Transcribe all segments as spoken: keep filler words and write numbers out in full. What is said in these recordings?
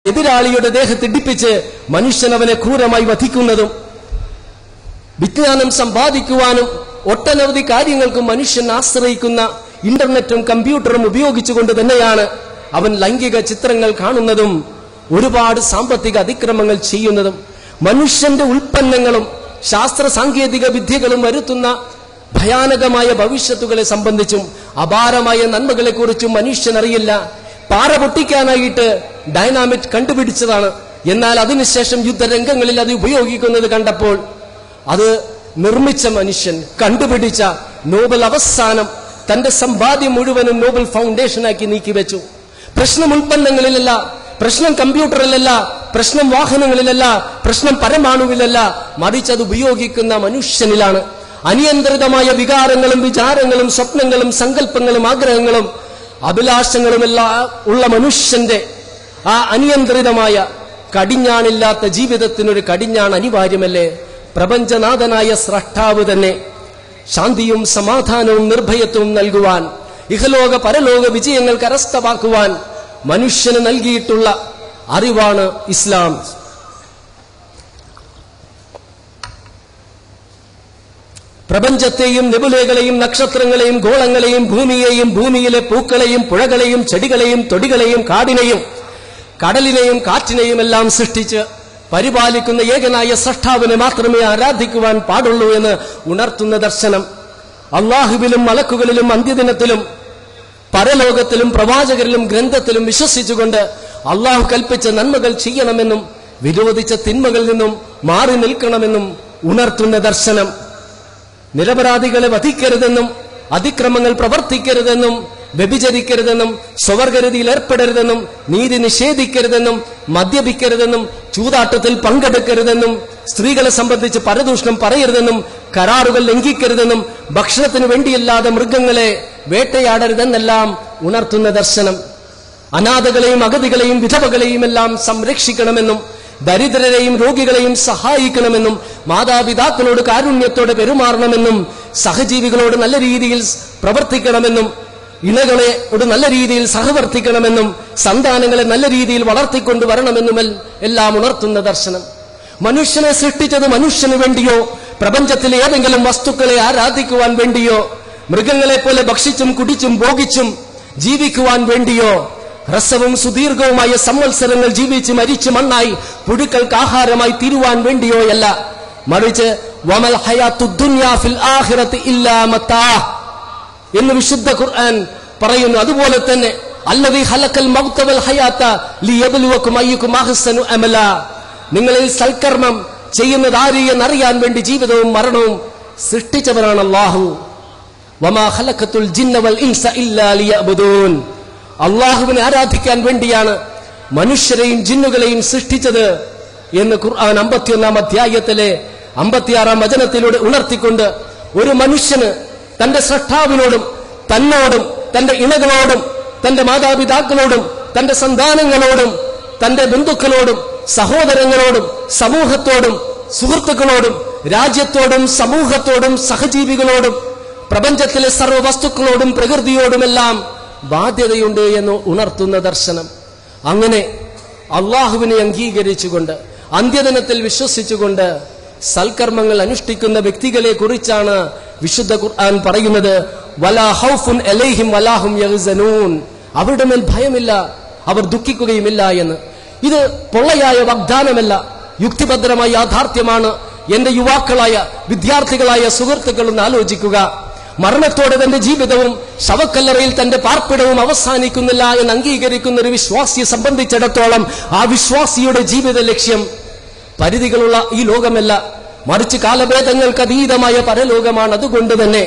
എതിരാളിയുടെ ദേഹത്ത് ഇടിപ്പിച്ച് മനുഷ്യൻ അവനെ ക്രൂരമായി വധിക്കുന്നതും വിജ്ഞാനം സമ്പാദിക്കുവാനും ഒട്ടനവധി കാര്യങ്ങൾക്ക് മനുഷ്യൻ ആശ്രയിക്കുന്ന ഇന്റർനെറ്റും കമ്പ്യൂട്ടറും ഉപയോഗിച്ചുകൊണ്ട് തന്നെയാണ് അവൻ ലൈംഗിക ചിത്രങ്ങൾ കാണുന്നതും ഒരുപാട് സാമ്പത്തിക അതിക്രമങ്ങൾ ചെയ്യുന്നതും മനുഷ്യന്റെ ഉൽപ്പന്നങ്ങളും ശാസ്ത്ര സാങ്കേതിക വിദ്യകളും വരുത്തുന്ന ഭയാനകമായ ഭവിഷ്യത്തുകളെ സംബന്ധിച്ചും അപാരമായ നന്മകളെ കുറിച്ചും മനുഷ്യൻ അറിയില്ല. പാറ പൊട്ടിക്കാനായിട്ട് ഡൈനാമിറ്റ് കണ്ടുപിടിച്ചതാണ്. എന്നാൽ അതിനുശേഷം യുദ്ധരംഗങ്ങളിൽ അത് ഉപയോഗിക്കുന്നത് കണ്ടപ്പോൾ അത് നിർമ്മിച്ച മനുഷ്യൻ കണ്ടുപിടിച്ച നോബൽ അവസാനം തന്റെ സമ്പാദ്യം മുഴുവനും നോബൽ ഫൗണ്ടേഷനാക്കി നീക്കിവെച്ചു. പ്രശ്നം ഉൽപ്പന്നങ്ങളിലല്ല, പ്രശ്നം കമ്പ്യൂട്ടറിലല്ല, പ്രശ്നം വാഹനങ്ങളിലല്ല, പ്രശ്നം പരമാണുവിലല്ല, മറിച്ച് അത് ഉപയോഗിക്കുന്ന മനുഷ്യനിലാണ്. അനിയന്ത്രിതമായ വികാരങ്ങളും വിചാരങ്ങളും സ്വപ്നങ്ങളും സങ്കല്പങ്ങളും ആഗ്രഹങ്ങളും അഭിലാഷങ്ങളുമെല്ലാം ഉള്ള മനുഷ്യന്റെ ആ അനിയന്ത്രിതമായ കടിഞ്ഞാണില്ലാത്ത ജീവിതത്തിനൊരു കടിഞ്ഞാൺ അനിവാര്യമല്ലേ? പ്രപഞ്ചനാഥനായ സ്രഷ്ടാവ് തന്നെ ശാന്തിയും സമാധാനവും നിർഭയത്വവും നൽകുവാൻ, ഇഹലോക പരലോക വിജയങ്ങൾ കരസ്ഥമാക്കുവാൻ മനുഷ്യന് നൽകിയിട്ടുള്ള അറിവാണ് ഇസ്ലാം. പ്രപഞ്ചത്തെയും നെബുലകളെയും നക്ഷത്രങ്ങളെയും ഗോളങ്ങളെയും ഭൂമിയെയും ഭൂമിയിലെ പൂക്കളെയും പുഴകളെയും ചെടികളെയും തൊടികളെയും കാടിനെയും കടലിനെയും കാറ്റിനെയും എല്ലാം സൃഷ്ടിച്ച് പരിപാലിക്കുന്ന ഏകനായ സ്രഷ്ടാവിനെ മാത്രമേ ആരാധിക്കുവാൻ പാടുള്ളൂ എന്ന് ഉണർത്തുന്ന ദർശനം. അള്ളാഹുവിലും മലക്കുകളിലും അന്ത്യദിനത്തിലും പരലോകത്തിലും പ്രവാചകരിലും ഗ്രന്ഥത്തിലും വിശ്വസിച്ചുകൊണ്ട് അള്ളാഹു കൽപ്പിച്ച നന്മകൾ ചെയ്യണമെന്നും വിരോധിച്ച തിന്മകളിൽ നിന്നും മാറി നിൽക്കണമെന്നും ഉണർത്തുന്ന ദർശനം. നിരപരാധികളെ വധിക്കരുതെന്നും അതിക്രമങ്ങൾ പ്രവർത്തിക്കരുതെന്നും വ്യഭിചരിക്കരുതെന്നും സ്വവർഗരതിയിൽ ഏർപ്പെടരുതെന്നും നീതി നിഷേധിക്കരുതെന്നും മദ്യപിക്കരുതെന്നും ചൂതാട്ടത്തിൽ പങ്കെടുക്കരുതെന്നും സ്ത്രീകളെ സംബന്ധിച്ച് പരദൂഷണം പറയരുതെന്നും കരാറുകൾ ലംഘിക്കരുതെന്നും ഭക്ഷണത്തിന് വേണ്ടിയല്ലാതെ മൃഗങ്ങളെ വേട്ടയാടരുതെന്നെല്ലാം ഉണർത്തുന്ന ദർശനം. അനാഥകളെയും അഗതികളെയും വിധവകളെയും എല്ലാം സംരക്ഷിക്കണമെന്നും ദരിദ്രരെയും രോഗികളെയും സഹായിക്കണമെന്നും മാതാപിതാക്കളോട് കാരുണ്യത്തോടെ പെരുമാറണമെന്നും സഹജീവികളോട് നല്ല രീതിയിൽ പ്രവർത്തിക്കണമെന്നും ഇണകളോട് നല്ല രീതിയിൽ സഹവർത്തിക്കണമെന്നും സന്താനങ്ങളെ നല്ല രീതിയിൽ വളർത്തിക്കൊണ്ടുവരണമെന്നും എല്ലാം ഉണർത്തുന്ന ദർശനം. മനുഷ്യനെ സൃഷ്ടിച്ചത് മനുഷ്യന് വേണ്ടിയോ പ്രപഞ്ചത്തിലെ ഏതെങ്കിലും വസ്തുക്കളെ ആരാധിക്കുവാൻ വേണ്ടിയോ മൃഗങ്ങളെ പോലെ ഭക്ഷിച്ചും കുടിച്ചും ഭോഗിച്ചും ജീവിക്കുവാൻ വേണ്ടിയോ ഹ്രസ്വവും സുദീർഘവുമായ സംവത്സരങ്ങൾ ജീവിച്ച് മരിച്ച് മണ്ണായി പുഴുക്കൾക്ക് ആഹാരമായി തീരുവാൻ വേണ്ടിയോയല്ല, മറിച്ച് വമൽ ഹയാത്തുദ് ദുനിയാ ഫിൽ ആഖിറതി ഇല്ലാ മതാ എന്ന് വിശുദ്ധ ഖുർആൻ പറയുന്നു. അതുപോലെ തന്നെ അല്ലദീ ഖലഖൽ മൗത വൽ ഹയാത ലിയബ്ലുവകും അയ്യുകും അഹ്സനു അമല, നിങ്ങളിൽ സൽക്കർമ്മം ചെയ്യുന്നത് ആര് എന്നറിയാൻ വേണ്ടി ജീവിതവും മരണവും സൃഷ്ടിച്ചവനാണ് അല്ലാഹു. വമാ ഖലഖതുൽ ജിന്ന വൽ ഇൻസ ഇല്ലാ ലിയഅ്ബുദൂൻ, അള്ളാഹുവിനെ ആരാധിക്കാൻ വേണ്ടിയാണ് മനുഷ്യരെയും ജിന്നുകളെയും സൃഷ്ടിച്ചത് എന്ന് ഖുർആൻ അമ്പത്തിയൊന്നാം അധ്യായത്തിലെ അമ്പത്തിയാറാം വചനത്തിലൂടെ ഉണർത്തിക്കൊണ്ട് ഒരു മനുഷ്യന് തന്റെ സ്രഷ്ടാവിനോടും തന്നോടും തന്റെ ഇണകളോടും തന്റെ മാതാപിതാക്കളോടും തന്റെ സന്താനങ്ങളോടും തന്റെ ബന്ധുക്കളോടും സഹോദരങ്ങളോടും സമൂഹത്തോടും സുഹൃത്തുക്കളോടും രാജ്യത്തോടും സമൂഹത്തോടും സഹജീവികളോടും പ്രപഞ്ചത്തിലെ സർവ്വ വസ്തുക്കളോടും പ്രകൃതിയോടുമെല്ലാം ബാധ്യതയുണ്ട് എന്ന് ഉണർത്തുന്ന ദർശനം. അങ്ങനെ അള്ളാഹുവിനെ അംഗീകരിച്ചുകൊണ്ട് അന്ത്യദിനത്തിൽ വിശ്വസിച്ചുകൊണ്ട് സൽക്കർമ്മങ്ങൾ അനുഷ്ഠിക്കുന്ന വ്യക്തികളെ കുറിച്ചാണ് വിശുദ്ധ ഖുർആൻ പറയുന്നത്. വലാ ഖൗഫുൻ അലൈഹിം വലാ ഹും യഹ്സനൂൻ, അവരുടെ മേൽ ഭയമില്ല, അവർ ദുഃഖിക്കുകയുമില്ല എന്ന്. ഇത് പൊള്ളയായ വാഗ്ദാനമല്ല, യുക്തിഭദ്രമായ യാഥാർത്ഥ്യമാണ്. എന്റെ യുവാക്കളായ വിദ്യാർത്ഥികളായ സുഹൃത്തുക്കളൊന്ന് ആലോചിക്കുക. മരണത്തോടെ തന്റെ ജീവിതവും ശവക്കല്ലറയിൽ തന്റെ പാർപ്പിടവും അവസാനിക്കുന്നില്ല എന്ന് അംഗീകരിക്കുന്ന ഒരു വിശ്വാസിയെ സംബന്ധിച്ചിടത്തോളം ആ വിശ്വാസിയുടെ ജീവിത ലക്ഷ്യം പരിധികളുള്ള ഈ ലോകമല്ല, മറിച്ച് കാലഭേദങ്ങൾക്ക് അതീതമായ പരലോകമാണ്. അതുകൊണ്ട് തന്നെ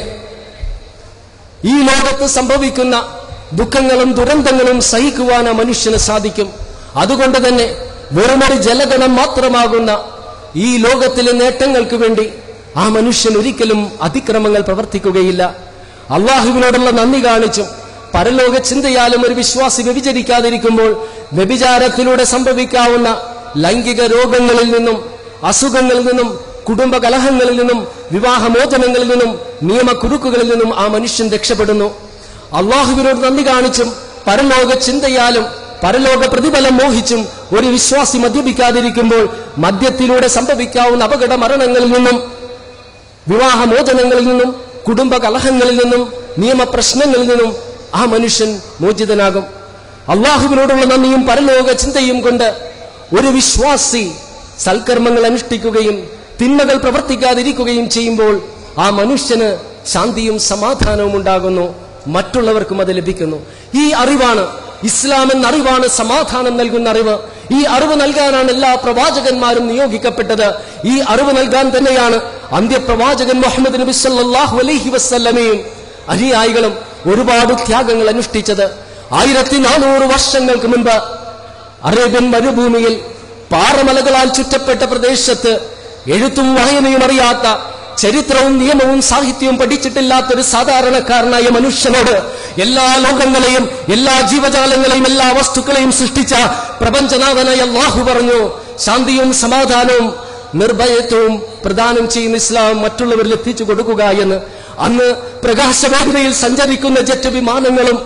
ഈ ലോകത്ത് സംഭവിക്കുന്ന ദുഃഖങ്ങളും ദുരന്തങ്ങളും സഹിക്കുവാൻ ആ മനുഷ്യന് സാധിക്കും. അതുകൊണ്ട് തന്നെ വെറുമൊരു ജലഗണം മാത്രമാകുന്ന ഈ ലോകത്തിലെ നേട്ടങ്ങൾക്ക് വേണ്ടി ആ മനുഷ്യൻ ഒരിക്കലും അതിക്രമങ്ങൾ പ്രവർത്തിക്കുകയില്ല. അള്ളാഹുവിനോടുള്ള നന്ദി കാണിച്ചും പരലോക ചിന്തയാലും ഒരു വിശ്വാസി വ്യഭിചരിക്കാതിരിക്കുമ്പോൾ വ്യഭിചാരത്തിലൂടെ സംഭവിക്കാവുന്ന ലൈംഗിക രോഗങ്ങളിൽ നിന്നും അസുഖങ്ങളിൽ നിന്നും കുടുംബ കലഹങ്ങളിൽ നിന്നും വിവാഹമോചനങ്ങളിൽ നിന്നും നിയമക്കുരുക്കുകളിൽ നിന്നും ആ മനുഷ്യൻ രക്ഷപ്പെടുന്നു. അള്ളാഹുവിനോട് നന്ദി കാണിച്ചും പരലോക ചിന്തയാലും പരലോക പ്രതിഫലം മോഹിച്ചും ഒരു വിശ്വാസി മദ്യപിക്കാതിരിക്കുമ്പോൾ മദ്യത്തിലൂടെ സംഭവിക്കാവുന്ന അപകട മരണങ്ങളിൽ നിന്നും, വിവാഹമോചനങ്ങളിൽ നിന്നും, കുടുംബ കലഹങ്ങളിൽ നിന്നും, നിയമപ്രശ്നങ്ങളിൽ നിന്നും ആ മനുഷ്യൻ മോചിതനാകും. അള്ളാഹുവിനോടുള്ള നന്ദിയും പരലോക ചിന്തയും കൊണ്ട് ഒരു വിശ്വാസി സൽക്കർമ്മങ്ങൾ അനുഷ്ഠിക്കുകയും തിന്മകൾ പ്രവർത്തിക്കാതിരിക്കുകയും ചെയ്യുമ്പോൾ ആ മനുഷ്യന് ശാന്തിയും സമാധാനവും ഉണ്ടാകുന്നു, മറ്റുള്ളവർക്കും അത് ലഭിക്കുന്നു. ഈ അറിവാണ് ഇസ്ലാം എന്ന അറിവാണ് സമാധാനം നൽകുന്ന അറിവ്. ഈ അറിവ് നൽകാനാണ് എല്ലാ പ്രവാചകന്മാരും നിയോഗിക്കപ്പെട്ടത്. ഈ അറിവ് നൽകാൻ തന്നെയാണ് അന്ത്യപ്രവാചകൻ മുഹമ്മദ് നബി സല്ലല്ലാഹു അലൈഹി വസല്ലമയും അനുയായികളും ഒരുപാട് ത്യാഗങ്ങൾ അനുഷ്ഠിച്ചത്. ആയിരത്തി നാനൂറ് വർഷങ്ങൾക്ക് മുൻപ് അറേബ്യൻ മരുഭൂമിയിൽ പാറമലകളാൽ ചുറ്റപ്പെട്ട പ്രദേശത്ത് എഴുത്തും വായനയും അറിയാത്ത, ചരിത്രവും നിയമവും സാഹിത്യവും പഠിച്ചിട്ടില്ലാത്തൊരു സാധാരണക്കാരനായ മനുഷ്യനോട് എല്ലാ ലോകങ്ങളെയും എല്ലാ ജീവജാലങ്ങളെയും എല്ലാ വസ്തുക്കളെയും സൃഷ്ടിച്ച പ്രപഞ്ചനാഥനായ അല്ലാഹു പറഞ്ഞു, ശാന്തിയും സമാധാനവും നിർഭയത്വവും പ്രദാനം ചെയ്യുന്ന ഇസ്ലാം മറ്റുള്ളവരിൽ എത്തിച്ചു കൊടുക്കുക എന്ന്. അന്ന് പ്രകാശവേഗതയിൽ സഞ്ചരിക്കുന്ന ജെറ്റ് വിമാനങ്ങളും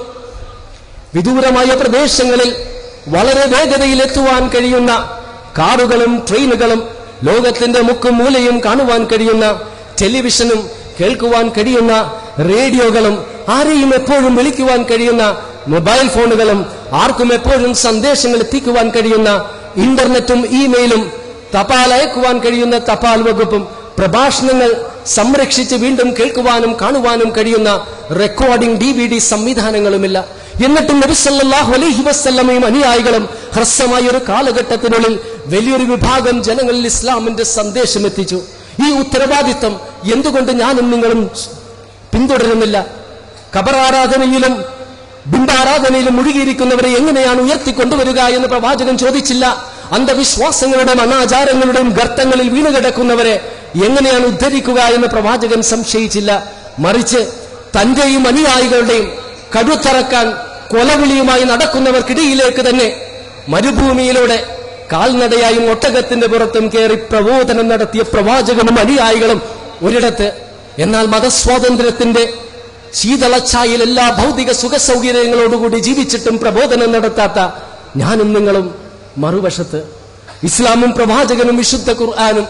വിദൂരമായ പ്രദേശങ്ങളിൽ വളരെ വേഗതയിൽ എത്തുവാൻ കഴിയുന്ന കാറുകളും ട്രെയിനുകളും ലോകത്തിന്റെ മുക്കും മൂലയും കാണുവാൻ കഴിയുന്ന ടെലിവിഷനും കേൾക്കുവാൻ കഴിയുന്ന റേഡിയോകളും ആരെയും എപ്പോഴും വിളിക്കുവാൻ കഴിയുന്ന മൊബൈൽ ഫോണുകളും ആർക്കും എപ്പോഴും സന്ദേശങ്ങൾ എത്തിക്കുവാൻ കഴിയുന്ന ഇന്റർനെറ്റും ഇമെയിലും തപാൽ അയക്കുവാൻ കഴിയുന്ന തപാൽ വകുപ്പും പ്രഭാഷണങ്ങൾ സംരക്ഷിച്ച് വീണ്ടും കേൾക്കുവാനും കാണുവാനും കഴിയുന്ന റെക്കോർഡിംഗ് ഡി വി ഡി സംവിധാനങ്ങളുമില്ല. എന്നിട്ടും നബി സല്ലല്ലാഹു അലൈഹി വസല്ലമയും അനുയായികളും ഹ്രസ്വമായ ഒരു കാലഘട്ടത്തിനുള്ളിൽ വലിയൊരു വിഭാഗം ജനങ്ങളിൽ ഇസ്ലാമിന്റെ സന്ദേശം എത്തിച്ചു. ഈ ഉത്തരവാദിത്വം എന്തുകൊണ്ട് ഞാനും നിങ്ങളും പിന്തുടരുന്നില്ല? ഖബറാരാധനയിലും ബിംബാരാധനയിലും മുഴുകിയിരിക്കുന്നവരെ എങ്ങനെയാണ് ഉയർത്തിക്കൊണ്ടുവരിക എന്ന് പ്രവാചകൻ ചോദിച്ചില്ല. അന്ധവിശ്വാസങ്ങളുടെയും അനാചാരങ്ങളുടെയും ഗർത്തങ്ങളിൽ വീണുകിടക്കുന്നവരെ എങ്ങനെയാണ് ഉദ്ധരിക്കുക എന്ന് പ്രവാചകൻ സംശയിച്ചില്ല. മറിച്ച് തന്റെയും അനുയായികളുടെയും കടുത്തറക്കാൻ കൊലവിളിയുമായി നടക്കുന്നവർക്കിടയിലേക്ക് തന്നെ മരുഭൂമിയിലൂടെ കാൽനടയായും ഒട്ടകത്തിന്റെ പുറത്തും കയറി പ്രബോധനം നടത്തിയ പ്രവാചകനും അനുയായികളും ഒരിടത്ത്. എന്നാൽ മതസ്വാതന്ത്ര്യത്തിന്റെ ശീതളച്ചായിൽ എല്ലാ ഭൗതിക സുഖ സൗകര്യങ്ങളോടുകൂടി ജീവിച്ചിട്ടും പ്രബോധനം നടത്താത്ത ഞാനും നിങ്ങളും മറുവശത്ത്. ഇസ്ലാമും പ്രവാചകനും വിശുദ്ധ ഖുർആനും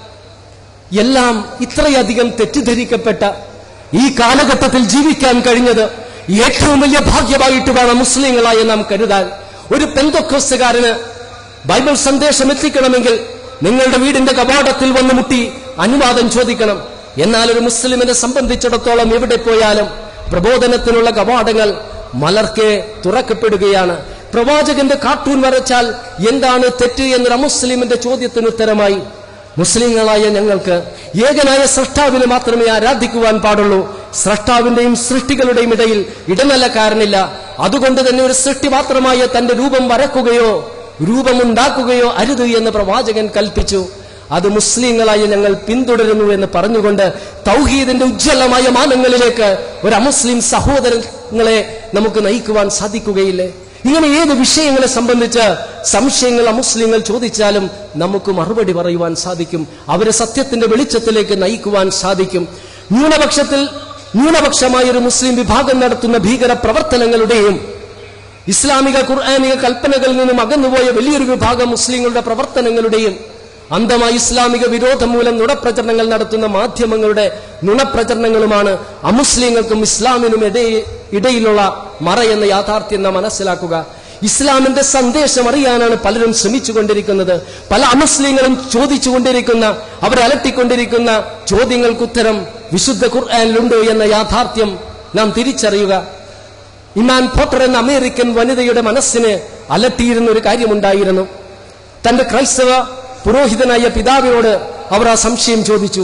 എല്ലാം ഇത്രയധികം തെറ്റിദ്ധരിക്കപ്പെട്ട ഈ കാലഘട്ടത്തിൽ ജീവിക്കാൻ കഴിഞ്ഞത് ഏറ്റവും വലിയ ഭാഗ്യമായിട്ട് വേണം മുസ്ലിങ്ങളായി നാം കരുതാൻ. ഒരു പെന്തക്കോസ്തുകാരന് ബൈബിൾ സന്ദേശം എത്തിക്കണമെങ്കിൽ നിങ്ങളുടെ വീടിന്റെ കവാടത്തിൽ വന്ന് മുട്ടി അനുവാദം ചോദിക്കണം. എന്നാൽ ഒരു മുസ്ലിമിനെ സംബന്ധിച്ചിടത്തോളം എവിടെ പോയാലും പ്രബോധനത്തിനുള്ള കവാടങ്ങൾ മലർക്കെ തുറക്കപ്പെടുകയാണ്. പ്രവാചകന്റെ കാർട്ടൂൺ വരച്ചാൽ എന്താണ് തെറ്റ് എന്നൊരു അമുസ്ലിമിന്റെ ചോദ്യത്തിന് ഉത്തരമായി മുസ്ലിങ്ങളായ ഞങ്ങൾക്ക് ഏകനായ സ്രഷ്ടാവിനെ മാത്രമേ ആരാധിക്കുവാൻ പാടുള്ളൂ. സ്രഷ്ടാവിന്റെയും സൃഷ്ടികളുടെയും ഇടയിൽ ഇടനിലക്കാരനില്ല. അതുകൊണ്ട് തന്നെ ഒരു സൃഷ്ടി മാത്രമായ തന്റെ രൂപം വരക്കുകയോ രൂപമുണ്ടാക്കുകയോ അരുത് എന്ന് പ്രവാചകൻ കൽപ്പിച്ചു. അത് മുസ്ലിങ്ങളായ ഞങ്ങൾ പിന്തുടരുന്നു എന്ന് പറഞ്ഞുകൊണ്ട് തൗഹീദിന്റെ ഉജ്ജ്വലമായ മാനങ്ങളിലേക്ക് ഒരു അമുസ്ലിം സഹോദരങ്ങളെ നമുക്ക് നയിക്കുവാൻ സാധിക്കുകയില്ലേ? ഇങ്ങനെ ഏത് വിഷയങ്ങളെ സംബന്ധിച്ച് സംശയങ്ങൾ അമുസ്ലിങ്ങൾ ചോദിച്ചാലും നമുക്ക് മറുപടി പറയുവാൻ സാധിക്കും. അവരെ സത്യത്തിന്റെ വെളിച്ചത്തിലേക്ക് നയിക്കുവാൻ സാധിക്കും. ന്യൂനപക്ഷത്തിൽ ന്യൂനപക്ഷമായ ഒരു മുസ്ലിം വിഭാഗം നടത്തുന്ന ഭീകര പ്രവർത്തനങ്ങളുടെയും ഇസ്ലാമിക ഖുർആനിക കൽപ്പനകളിൽ നിന്നും അകന്നുപോയ വലിയൊരു വിഭാഗം മുസ്ലിങ്ങളുടെ പ്രവർത്തനങ്ങളുടെയും അന്ധമായ ഇസ്ലാമിക വിരോധം മൂലം നുണപ്രചരണങ്ങൾ നടത്തുന്ന മാധ്യമങ്ങളുടെ നുണപ്രചരണങ്ങളുമാണ് അമുസ്ലിങ്ങൾക്കും ഇസ്ലാമിനും ഇടയിലുള്ള മറ എന്ന യാഥാർത്ഥ്യം നാം മനസ്സിലാക്കുക. ഇസ്ലാമിന്റെ സന്ദേശം അറിയാനാണ് പലരും ശ്രമിച്ചുകൊണ്ടിരിക്കുന്നത്. പല അമുസ്ലിങ്ങളും ചോദിച്ചുകൊണ്ടിരിക്കുന്ന അവരെ അലട്ടിക്കൊണ്ടിരിക്കുന്ന ചോദ്യങ്ങൾക്കുത്തരം വിശുദ്ധ ഖുർആനിലുണ്ട് എന്ന യാഥാർത്ഥ്യം നാം തിരിച്ചറിയുക. ഇമാൻ പോട്ടർ എന്ന അമേരിക്കൻ വനിതയുടെ മനസ്സിനെ അലട്ടിയിരുന്ന ഒരു കാര്യമുണ്ടായിരുന്നു. തന്റെ ക്രൈസ്തവ പുരോഹിതനായ പിതാവിനോട് അവർ ആ സംശയം ചോദിച്ചു.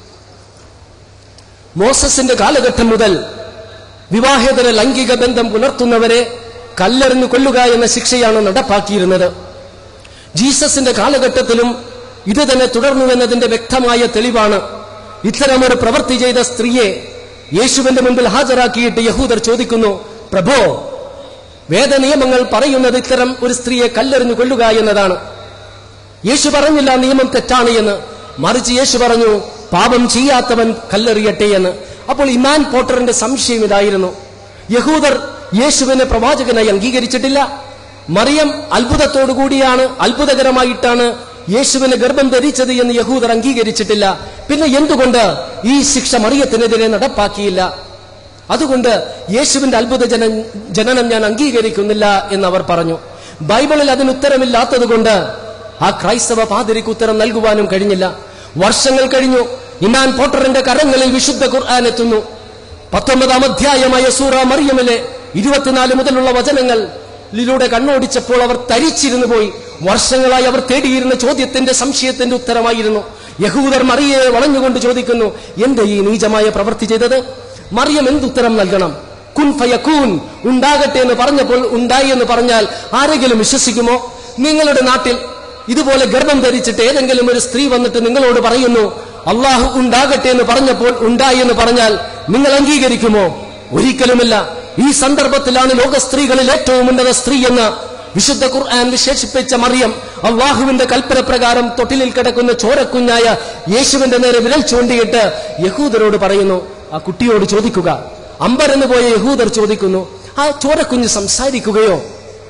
മോസസിന്റെ കാലഘട്ടം മുതൽ വിവാഹേതര ലൈംഗിക ബന്ധം പുലർത്തുന്നവരെ കല്ലെറിഞ്ഞു കൊല്ലുക എന്ന ശിക്ഷയാണ് നടപ്പാക്കിയിരുന്നത്. ജീസസിന്റെ കാലഘട്ടത്തിലും ഇത് തന്നെ തുടർന്നുവെന്നതിന്റെ വ്യക്തമായ തെളിവാണ് ഇത്തരമൊരു പ്രവൃത്തി ചെയ്ത സ്ത്രീയെ യേശുവിന്റെ മുൻപിൽ ഹാജരാക്കിയിട്ട് യഹൂദർ ചോദിക്കുന്നു, പ്രഭോ, വേദനിയമങ്ങൾ പറയുന്നത് ഇത്തരം ഒരു സ്ത്രീയെ കല്ലെറിഞ്ഞു കൊല്ലുക എന്നതാണ്. യേശു പറഞ്ഞില്ല നിയമം തെറ്റാണ് എന്ന്, മറിച്ച് യേശു പറഞ്ഞു പാപം ചെയ്യാത്തവൻ കല്ലെറിയട്ടെ എന്ന്. അപ്പോൾ ഇമാൻ പോട്ടറിന്റെ സംശയം ഇതായിരുന്നു, യഹൂദർ യേശുവിനെ പ്രവാചകനായി അംഗീകരിച്ചിട്ടില്ല, മറിയം അത്ഭുതത്തോടു കൂടിയാണ്, അത്ഭുതകരമായിട്ടാണ് യേശുവിന് ഗർഭം ധരിച്ചത് എന്ന് യഹൂദർ അംഗീകരിച്ചിട്ടില്ല. പിന്നെ എന്തുകൊണ്ട് ഈ ശിക്ഷ മറിയത്തിനെതിരെ നടപ്പാക്കിയില്ല? അതുകൊണ്ട് യേശുവിന്റെ അത്ഭുത ജന ജനനം ഞാൻ അംഗീകരിക്കുന്നില്ല എന്ന് അവർ പറഞ്ഞു. ബൈബിളിൽ അതിന് ഉത്തരമില്ലാത്തത് കൊണ്ട് ആ ക്രൈസ്തവ പാതിരിക്ക് ഉത്തരം നൽകുവാനും കഴിഞ്ഞില്ല. വർഷങ്ങൾ കഴിഞ്ഞു. ഇമാൻ പോട്ടറിന്റെ കരങ്ങളിൽ വിശുദ്ധ ഖുർആൻ എത്തുന്നു. പത്തൊമ്പതാം അധ്യായമായ സൂറ മറിയമിലെ ഇരുപത്തിനാല് മുതലുള്ള വചനങ്ങളിലൂടെ കണ്ണോടിച്ചപ്പോൾ അവർ തരിച്ചിരുന്നു പോയി. വർഷങ്ങളായി അവർ തേടിയിരുന്ന ചോദ്യത്തിന്റെ സംശയത്തിന്റെ ഉത്തരമായിരുന്നു. യഹൂദർ മറിയയെ വളഞ്ഞുകൊണ്ട് ചോദിക്കുന്നു, എന്റെ ഈ നീചമായ പ്രവൃത്തി ചെയ്തത്? മറിയം എന്തുത്തരം നൽകണം? കുൻ ഫയകൂൻ, ഉണ്ടാകട്ടെ എന്ന് പറഞ്ഞപ്പോൾ ഉണ്ടായി എന്ന് പറഞ്ഞാൽ ആരെങ്കിലും വിശ്വസിക്കുമോ? നിങ്ങളുടെ നാട്ടിൽ ഇതുപോലെ ഗർഭം ധരിച്ചിട്ട് ഏതെങ്കിലും ഒരു സ്ത്രീ വന്നിട്ട് നിങ്ങളോട് പറയുന്നു അള്ളാഹു ഉണ്ടാകട്ടെ എന്ന് പറഞ്ഞപ്പോൾ ഉണ്ടായി എന്ന് പറഞ്ഞാൽ നിങ്ങൾ അംഗീകരിക്കുമോ? ഒരിക്കലുമില്ല. ഈ സന്ദർഭത്തിലാണ് ലോക സ്ത്രീകളിൽ ഏറ്റവും ഉന്നത സ്ത്രീ എന്ന് വിശുദ്ധ ഖുർആൻ വിശേഷിപ്പിച്ച മറിയം അള്ളാഹുവിന്റെ കൽപ്പന പ്രകാരം തൊട്ടിലിൽ കിടക്കുന്ന ചോരക്കുഞ്ഞായ യേശുവിന്റെ നേരെ വിരൽ ചൂണ്ടിയിട്ട് യഹൂദരോട് പറയുന്നു, ആ കുട്ടിയോട് ചോദിക്കുക. അമ്പരന്ന് പോയ യഹൂദർ ചോദിക്കുന്നു, ആ ചോരക്കുഞ്ഞ് സംസാരിക്കുകയോ?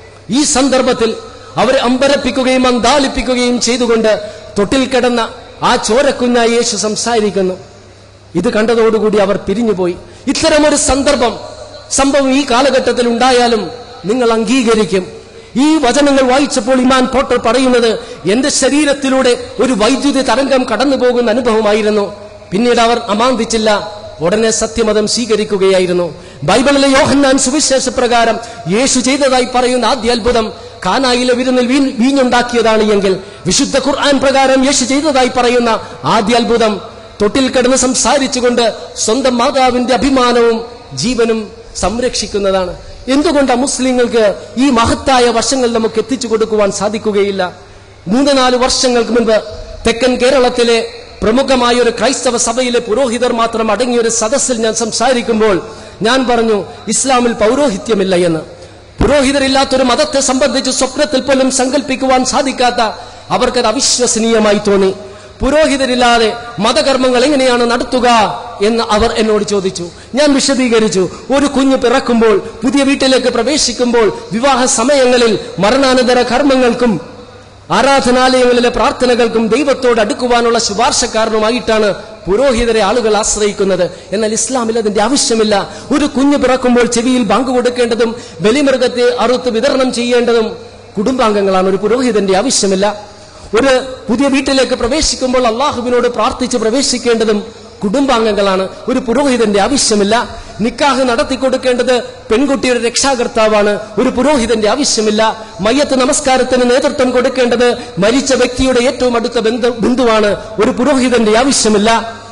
ഈ സന്ദർഭത്തിൽ അവരെ അമ്പരപ്പിക്കുകയും അന്താളിപ്പിക്കുകയും ചെയ്തുകൊണ്ട് തൊട്ടിൽ കിടന്ന ആ ചോരക്കുഞ്ഞായ യേശു സംസാരിക്കുന്നു. ഇത് കണ്ടതോടുകൂടി അവർ പിരിഞ്ഞുപോയി. ഇത്തരമൊരു സന്ദർഭം സംഭവം ഈ കാലഘട്ടത്തിൽ ഉണ്ടായാലും നിങ്ങൾ അംഗീകരിക്കും. ഈ വചനങ്ങൾ വായിച്ചപ്പോൾ ഇമാൻ പോട്ടർ പറയുന്നത് എന്റെ ശരീരത്തിലൂടെ ഒരു വൈദ്യുതി തരംഗം കടന്നു പോകുന്ന അനുഭവമായിരുന്നു. പിന്നീട് അവർ അമാന്തിച്ചില്ല, ഉടനെ സത്യമതം സ്വീകരിക്കുകയായിരുന്നു. ബൈബിളിലെ യോഹന്നാൻ സുവിശേഷ പ്രകാരം യേശു ചെയ്തതായി പറയുന്ന ആദ്യ അത്ഭുതം കാനായിലെ വിരുന്നിൽ വീഞ്ഞുണ്ടാക്കിയതാണ് എങ്കിൽ വിശുദ്ധ ഖുർആൻ പ്രകാരം യേശു ചെയ്തതായി പറയുന്ന ആദ്യ അത്ഭുതം തൊട്ടിൽ കിടന്ന് സംസാരിച്ചുകൊണ്ട് സ്വന്തം മാതാവിന്റെ അഭിമാനവും ജീവനും സംരക്ഷിക്കുന്നതാണ്. എന്തുകൊണ്ടാണ് മുസ്ലിങ്ങൾക്ക് ഈ മഹത്തായ വർഷങ്ങൾ നമുക്ക് എത്തിച്ചു കൊടുക്കുവാൻ സാധിക്കുകയില്ല? മൂന്ന് നാല് വർഷങ്ങൾക്ക് മുൻപ് തെക്കൻ കേരളത്തിലെ പ്രമുഖമായ ഒരു ക്രൈസ്തവ സഭയിലെ പുരോഹിതർ മാത്രം അടങ്ങിയ ഒരു സദസ്സിൽ ഞാൻ സംസാരിക്കുമ്പോൾ ഞാൻ പറഞ്ഞു, ഇസ്ലാമിൽ പൗരോഹിത്യമില്ല എന്ന്. പുരോഹിതരില്ലാത്തൊരു മതത്തെ സംബന്ധിച്ച് സ്വപ്നത്തിൽ പോലും സങ്കല്പിക്കുവാൻ സാധിക്കാത്ത അവർക്കത് അവിശ്വസനീയമായി തോന്നി. പുരോഹിതരില്ലാതെ മതകർമ്മങ്ങൾ എങ്ങനെയാണ് നടത്തുക എന്ന് അവർ എന്നോട് ചോദിച്ചു. ഞാൻ വിശദീകരിച്ചു. ഒരു കുഞ്ഞ് പിറക്കുമ്പോൾ, പുതിയ വീട്ടിലേക്ക് പ്രവേശിക്കുമ്പോൾ, വിവാഹ സമയങ്ങളിൽ, മരണാനന്തര കർമ്മങ്ങൾക്കും ആരാധനാലയങ്ങളിലെ പ്രാർത്ഥനകൾക്കും ദൈവത്തോട് അടുക്കുവാനുള്ള ശുപാർശക്കാരനുമായിട്ടാണ് പുരോഹിതരെ ആളുകൾ ആശ്രയിക്കുന്നത്. എന്നാൽ ഇസ്ലാമിൽ അതിന്റെ ആവശ്യമില്ല. ഒരു കുഞ്ഞ് പിറക്കുമ്പോൾ ചെവിയിൽ ബാങ്ക് കൊടുക്കേണ്ടതും ബലിമൃഗത്തെ അറുത്ത് വിതരണം ചെയ്യേണ്ടതും കുടുംബാംഗങ്ങളാണ്. ഒരു പുരോഹിതന്റെ ആവശ്യമില്ല. ഒരു പുതിയ വീട്ടിലേക്ക് പ്രവേശിക്കുമ്പോൾ അള്ളാഹുവിനോട് പ്രാർത്ഥിച്ച് പ്രവേശിക്കേണ്ടതും കുടുംബാംഗങ്ങളാണ്. ഒരു പുരോഹിതന്റെ ആവശ്യമില്ല. നിക്കാഹ് നടത്തിക്കൊടുക്കേണ്ടത് പെൺകുട്ടിയുടെ രക്ഷാകർത്താവാണ്. ഒരു പുരോഹിതന്റെ ആവശ്യമില്ല. മയ്യത്ത് നമസ്കാരത്തിന് നേതൃത്വം കൊടുക്കേണ്ടത് മരിച്ച വ്യക്തിയുടെ ഏറ്റവും അടുത്ത ബന്ധുവാണ്. ഒരു പുരോഹിതന്റെ ആവശ്യമില്ല.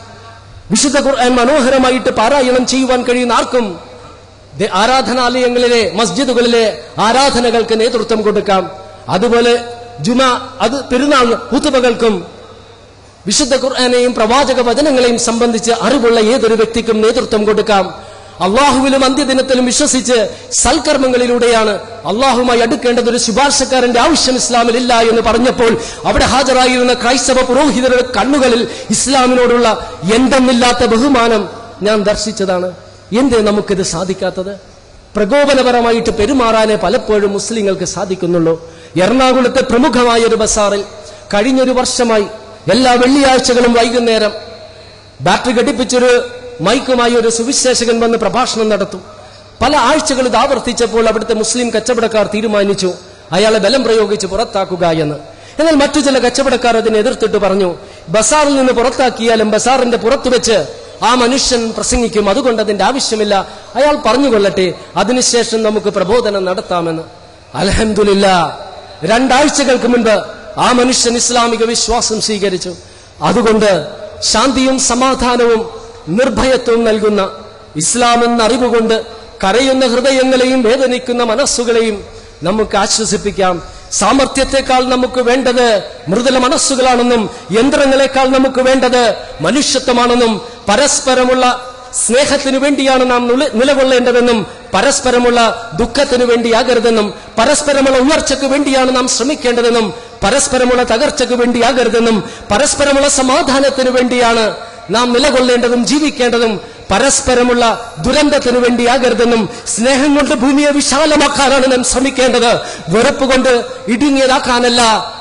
വിശുദ്ധ ഖുർആൻ മനോഹരമായിട്ട് പാരായണം ചെയ്യുവാൻ കഴിയുന്ന ആർക്കും ആരാധനാലയങ്ങളിലെ മസ്ജിദുകളിലെ ആരാധനകൾക്ക് നേതൃത്വം കൊടുക്കാം. അതുപോലെ ജുമാ, അത് പെരുന്നാൾ ഹുതുബകൾക്കും വിശുദ്ധ ഖുർആനെയും പ്രവാചക വചനങ്ങളെയും സംബന്ധിച്ച് അറിവുള്ള ഏതൊരു വ്യക്തിക്കും നേതൃത്വം കൊടുക്കാം. അള്ളാഹുവിലും അന്ത്യദിനത്തിലും വിശ്വസിച്ച് സൽക്കർമ്മങ്ങളിലൂടെയാണ് അള്ളാഹുമായി അടുക്കേണ്ടത്. ഒരു ശുപാർശക്കാരന്റെ ആവശ്യം ഇസ്ലാമിലില്ല എന്ന് പറഞ്ഞപ്പോൾ അവിടെ ഹാജരായിരുന്ന ക്രൈസ്തവ പുരോഹിതരുടെ കണ്ണുകളിൽ ഇസ്ലാമിനോടുള്ള എന്തെന്നില്ലാത്ത ബഹുമാനം ഞാൻ ദർശിച്ചതാണ്. എന്തേ നമുക്കിത് സാധിക്കാത്തത്? പ്രകോപനപരമായിട്ട് പെരുമാറാനേ പലപ്പോഴും മുസ്ലിങ്ങൾക്ക് സാധിക്കുന്നുള്ളൂ. എറണാകുളത്തെ പ്രമുഖമായ ഒരു ബസാറിൽ കഴിഞ്ഞൊരു വർഷമായി എല്ലാ വെള്ളിയാഴ്ചകളും വൈകുന്നേരം ബാറ്ററി ഘടിപ്പിച്ചൊരു മൈക്കുമായി ഒരു സുവിശേഷകൻ വന്ന് പ്രഭാഷണം നടത്തും. പല ആഴ്ചകൾ ഇത് ആവർത്തിച്ചപ്പോൾ അവിടുത്തെ മുസ്ലിം കച്ചവടക്കാർ തീരുമാനിച്ചു അയാളെ ബലം പ്രയോഗിച്ച് പുറത്താക്കുക എന്ന്. എന്നാൽ മറ്റു ചില കച്ചവടക്കാർ അതിനെ എതിർത്തിട്ട് പറഞ്ഞു, ബസാറിൽ നിന്ന് പുറത്താക്കിയാലും ബസാറിന്റെ പുറത്തു വെച്ച് ആ മനുഷ്യൻ പ്രസംഗിക്കും, അതുകൊണ്ട് അതിന്റെ ആവശ്യമില്ല, അയാൾ പറഞ്ഞുകൊള്ളട്ടെ, അതിനുശേഷം നമുക്ക് പ്രബോധനം നടത്താമെന്ന്. അൽഹംദുലില്ലാഹ്, രണ്ടാഴ്ചകൾക്ക് മുൻപ് ആ മനുഷ്യൻ ഇസ്ലാമിക വിശ്വാസം സ്വീകരിച്ചു. അതുകൊണ്ട് ശാന്തിയും സമാധാനവും നിർഭയത്വവും നൽകുന്ന ഇസ്ലാം എന്ന അറിവുകൊണ്ട് കരയുന്ന ഹൃദയങ്ങളെയും വേദനിക്കുന്ന മനസ്സുകളെയും നമുക്ക് ആശ്വസിപ്പിക്കാം. സാമർത്ഥ്യത്തെക്കാൾ നമുക്ക് വേണ്ടത് മൃദുല മനസ്സുകളാണെന്നും യന്ത്രങ്ങളെക്കാൾ നമുക്ക് വേണ്ടത് മനുഷ്യത്വമാണെന്നും പരസ്പരമുള്ള സ്നേഹത്തിനു വേണ്ടിയാണ് നാം നിലകൊള്ളേണ്ടതെന്നും പരസ്പരമുള്ള ദുഃഖത്തിനു വേണ്ടിയാകരുതെന്നും പരസ്പരമുള്ള ഉയർച്ചയ്ക്ക് വേണ്ടിയാണ് നാം ശ്രമിക്കേണ്ടതെന്നും പരസ്പരമുള്ള തകർച്ചയ്ക്ക് വേണ്ടിയാകരുതെന്നും പരസ്പരമുള്ള സമാധാനത്തിനു വേണ്ടിയാണ് നാം നിലകൊള്ളേണ്ടതും ജീവിക്കേണ്ടതും പരസ്പരമുള്ള ദുരന്തത്തിനു വേണ്ടിയാകരുതെന്നും സ്നേഹം കൊണ്ട് ഭൂമിയെ വിശാലമാക്കാനാണ് നാം ശ്രമിക്കേണ്ടത്. വെറുപ്പ് കൊണ്ട് ഇടുങ്ങിയതാക്കാനല്ല.